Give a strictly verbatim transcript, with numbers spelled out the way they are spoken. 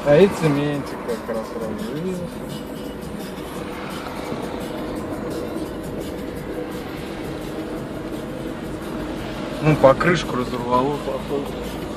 А и цементик как раз разлил. Ну, покрышку разорвало, походу.